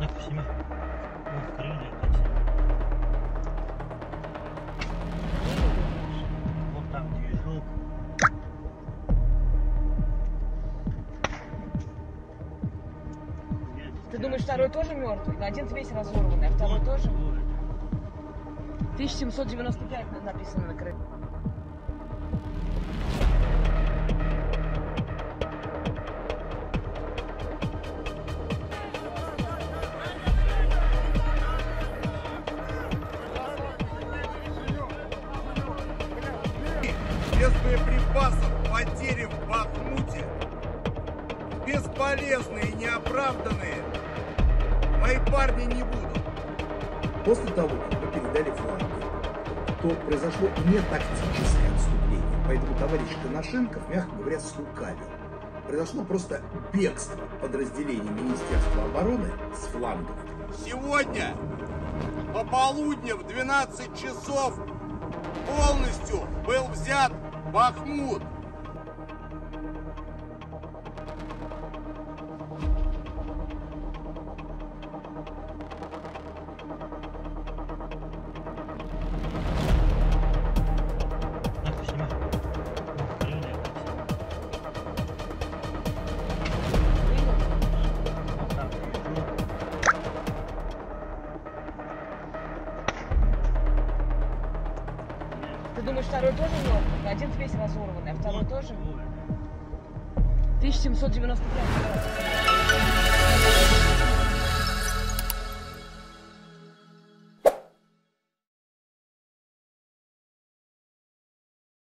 всеми. Вот, крылья такие. Вот там движок. Ты думаешь, второй тоже мертвый? Один весь разорванный, а второй тоже? 1795 написано на крыле. Без боеприпасов потери в Бахмуте бесполезные и неоправданные. Мои парни не будут. После того, как мы передали фланги, то произошло не тактическое отступление. Поэтому товарищ Коношенков, мягко говоря, слукавил. Произошло просто бегство подразделений Министерства обороны с флангов. Сегодня пополудни в 12 часов полностью был взят Бахмут. Так всеми. Вот, крылья такие. Вот там движок. Ты думаешь, второй тоже мертвый? Один весь разорванный, а второй тоже? 1795.